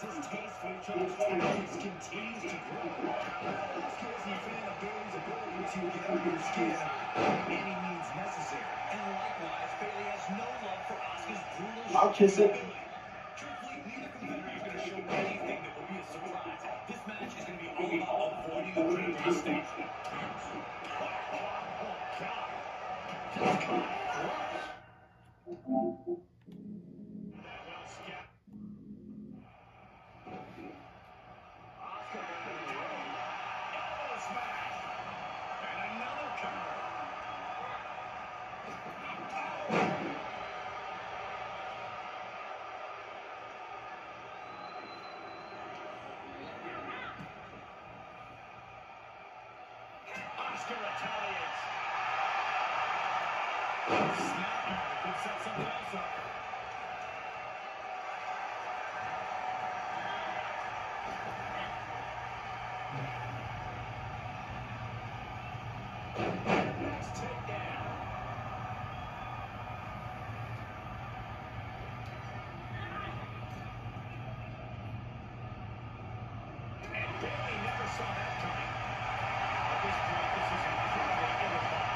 distaste for each other's tactics continues to grow. Asuka isn't a fan of Bayley's ability to get under your skin by any means necessary. And likewise, Bayley has no love for Asuka's brutal I'll kiss it. Truthfully, neither competitor is going to show anything that will be a surprise. This match is going to be all about avoiding a trip to the stage. Asuka retaliates. Snap, could set something else up. Next takedown. And Bayley never saw that coming. At this point, this is incredibly ill-advised.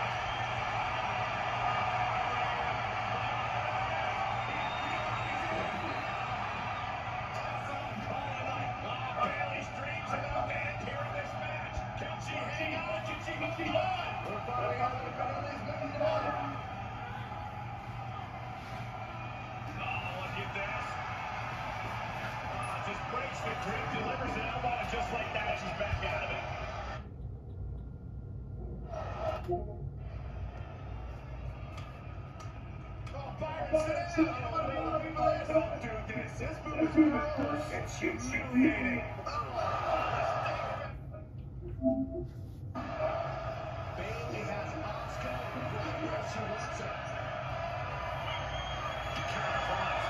Bayley's dreams are about to end here in this match. Can she hang on? Can she hold on? We're finding out if Bayley's moving on. Oh, look at this. Just breaks the grip, delivers an elbow, and just like that, she's back out of it. Oh, Byron, sit down. Don't do this. This move is gross. It's humiliating. Bayley has Asuka right where she wants her. Counter from